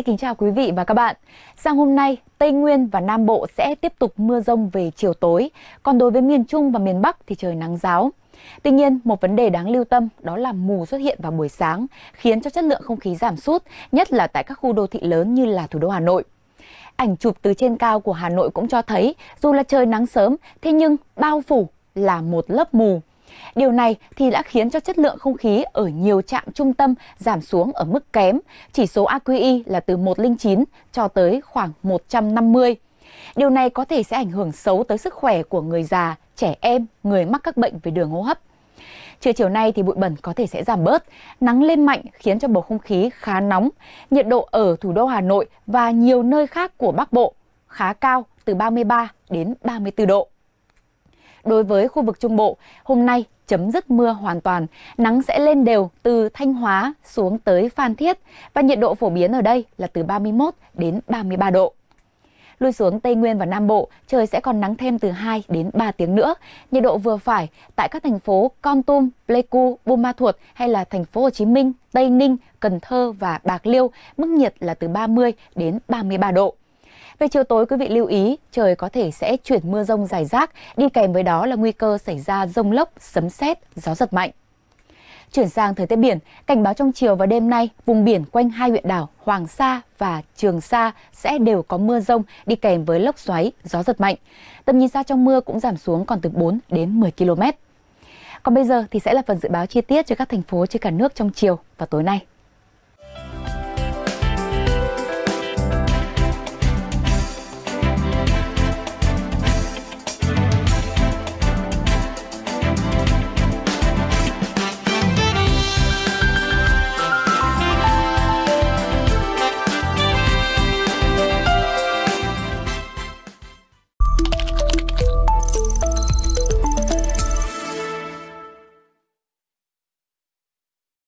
Xin kính chào quý vị và các bạn. Sang hôm nay, Tây Nguyên và Nam Bộ sẽ tiếp tục mưa rông về chiều tối, còn đối với miền Trung và miền Bắc thì trời nắng ráo. Tuy nhiên, một vấn đề đáng lưu tâm đó là mù xuất hiện vào buổi sáng, khiến cho chất lượng không khí giảm sút, nhất là tại các khu đô thị lớn như là thủ đô Hà Nội. Ảnh chụp từ trên cao của Hà Nội cũng cho thấy, dù là trời nắng sớm, thế nhưng bao phủ là một lớp mù. Điều này thì đã khiến cho chất lượng không khí ở nhiều trạm trung tâm giảm xuống ở mức kém, chỉ số AQI là từ 109 cho tới khoảng 150. Điều này có thể sẽ ảnh hưởng xấu tới sức khỏe của người già, trẻ em, người mắc các bệnh về đường hô hấp. Trưa chiều nay thì bụi bẩn có thể sẽ giảm bớt, nắng lên mạnh khiến cho bầu không khí khá nóng. Nhiệt độ ở thủ đô Hà Nội và nhiều nơi khác của Bắc Bộ khá cao, từ 33 đến 34 độ. Đối với khu vực Trung Bộ, hôm nay chấm dứt mưa hoàn toàn, nắng sẽ lên đều từ Thanh Hóa xuống tới Phan Thiết và nhiệt độ phổ biến ở đây là từ 31 đến 33 độ. Lui xuống Tây Nguyên và Nam Bộ, trời sẽ còn nắng thêm từ 2 đến 3 tiếng nữa. Nhiệt độ vừa phải tại các thành phố Kon Tum, Pleiku, Buôn Ma Thuột hay là thành phố Hồ Chí Minh, Tây Ninh, Cần Thơ và Bạc Liêu, mức nhiệt là từ 30 đến 33 độ. Về chiều tối, quý vị lưu ý trời có thể sẽ chuyển mưa rông rải rác, đi kèm với đó là nguy cơ xảy ra dông lốc, sấm sét, gió giật mạnh. Chuyển sang thời tiết biển, cảnh báo trong chiều và đêm nay, vùng biển quanh hai huyện đảo Hoàng Sa và Trường Sa sẽ đều có mưa rông đi kèm với lốc xoáy, gió giật mạnh. Tầm nhìn xa trong mưa cũng giảm xuống còn từ 4 đến 10 km. Còn bây giờ thì sẽ là phần dự báo chi tiết cho các thành phố trên cả nước trong chiều và tối nay.